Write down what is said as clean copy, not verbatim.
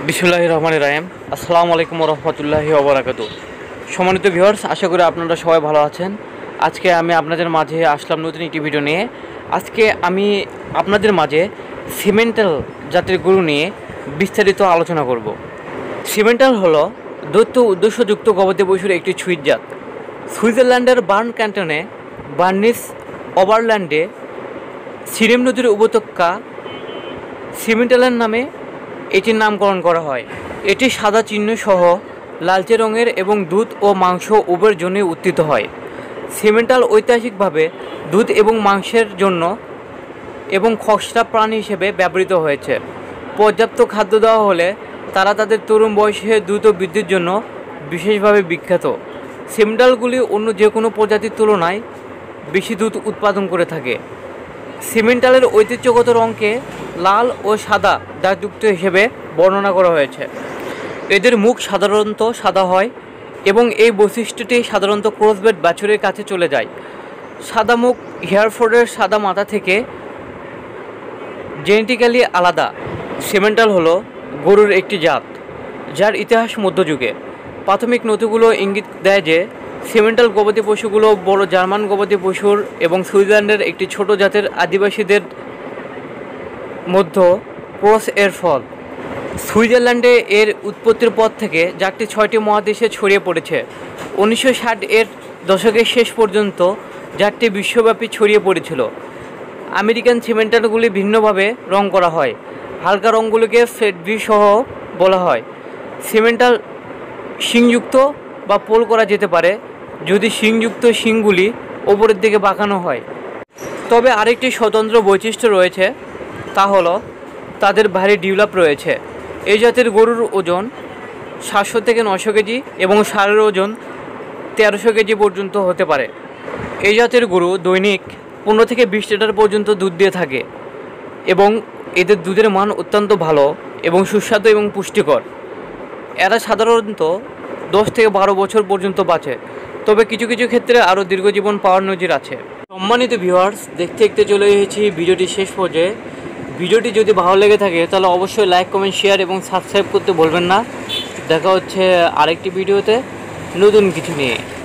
বিসমিল্লাহির রহমানির রহিম। আসসালামু আলাইকুম ওয়া রাহমাতুল্লাহি ওয়া বারাকাতুহু। সম্মানিত ভিউয়ার্স, আশা করি আপনারা সবাই ভালো আছেন। আজকে আমি আপনাদের মাঝে আসলাম নতুন একটি ভিডিও নিয়ে। আজকে আমি আপনাদের মাঝে সিমেন্টাল জাতের গরু নিয়ে বিস্তারিত আলোচনা করব। সিমেন্টাল হলো দৈত্য উদ্দেশ্যযুক্ত গবাদি পশুর একটি সুইট জাত। সুইজারল্যান্ডের বার্ন ক্যান্টনে বার্নিস ওভারল্যান্ডে সিরেম নদীর উপত্যকা সিমেন্টালের নামে এটির নামকরণ করা হয়। এটি সাদা চিহ্ন সহ লালচে রঙের এবং দুধ ও মাংস উভয়ের জন্য উত্থিত হয়। সিমেন্টাল ঐতিহাসিকভাবে দুধ এবং মাংসের জন্য এবং খসড়া প্রাণী হিসেবে ব্যবহৃত হয়েছে। পর্যাপ্ত খাদ্য দেওয়া হলে তারা তাদের তরুণ বয়সে দ্রুত বৃদ্ধির জন্য বিশেষভাবে বিখ্যাত। সিমেন্টালগুলি অন্য যে কোনো প্রজাতির তুলনায় বেশি দুধ উৎপাদন করে থাকে। সিমেন্টালের ঐতিহ্যগত রঙকে লাল ও সাদা দাগযুক্ত হিসেবে বর্ণনা করা হয়েছে। এদের মুখ সাধারণত সাদা হয় এবং এই বৈশিষ্ট্যটি সাধারণত ক্রসব্রেড বাছুরের কাছে চলে যায়। সাদা মুখ হেয়ারফোর্ডের সাদা মাথা থেকে জেনেটিক্যালি আলাদা। সিমেন্টাল হলো গরুর একটি জাত যার ইতিহাস মধ্যযুগে। প্রাথমিক নথিগুলো ইঙ্গিত দেয় যে সিমেন্টাল গবাদি পশুগুলো বড় জার্মান গবাদি পশুর এবং সুইজারল্যান্ডের একটি ছোট জাতের আদিবাসীদের মধ্যে ক্রস এর ফল। সুইজারল্যান্ডে এর উৎপত্তির পর থেকে জাতটি 6টি মহাদেশে ছড়িয়ে পড়েছে। 1960 এর দশকের শেষ পর্যন্ত জাতটি বিশ্বব্যাপী ছড়িয়ে পড়েছিল। আমেরিকান সিমেন্টালগুলি ভিন্নভাবে রং করা হয়। হালকা রঙগুলিকে ফেডভি সহ বলা হয়। সিমেন্টাল শিংযুক্ত বা পোল করা যেতে পারে যদি শিংযুক্ত শিংগুলি ওপরের দিকে বাঁকানো হয়। তবে আরেকটি স্বতন্ত্র বৈশিষ্ট্য রয়েছে, তা হলো তাদের ভারী ডিউলাপ রয়েছে। এই জাতের গরুর ওজন 700 থেকে 900 কেজি এবং ষাঁড়ের ওজন 1300 কেজি পর্যন্ত হতে পারে। এই জাতের গরু দৈনিক 15 থেকে 20 লিটার পর্যন্ত দুধ দিয়ে থাকে এবং এদের দুধের মান অত্যন্ত ভালো এবং সুস্বাদু এবং পুষ্টিকর। এরা সাধারণত 10 থেকে 12 বছর পর্যন্ত বাঁচে, তবে কিছু কিছু ক্ষেত্রে আরও দীর্ঘজীবন পাওয়ার নজির আছে। সম্মানিত ভিউয়ার্স, দেখতে দেখতে চলে এসেছি ভিডিওটি শেষ পর্যায়ে। ভিডিওটি যদি ভালো লেগে থাকে তাহলে অবশ্যই লাইক, কমেন্ট, শেয়ার এবং সাবস্ক্রাইব করতে ভুলবেন না। দেখা হচ্ছে আরেকটি ভিডিওতে নতুন কিছু নিয়ে।